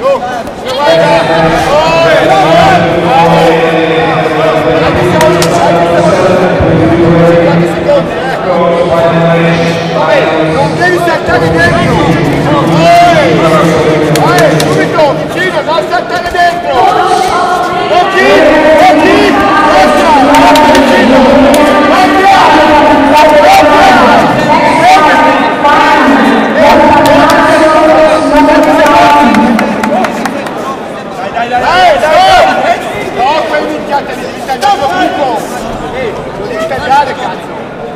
Non devi saltare dentro! Subito, vicino, non saltare dentro! No, quei minchiate li devi tagliare subito! Lo devi tagliare, cazzo!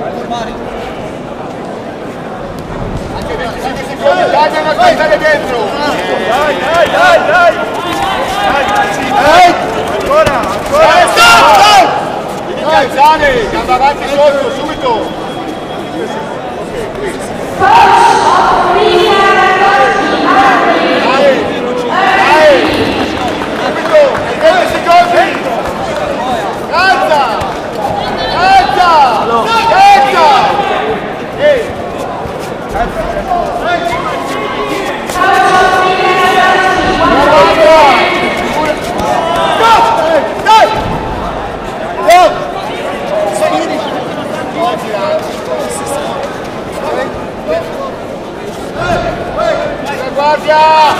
Anche 25 secondi, dai, non saltare dentro! Dai! Ancora! Devi calzare, gamba avanti sotto, subito! Guardia!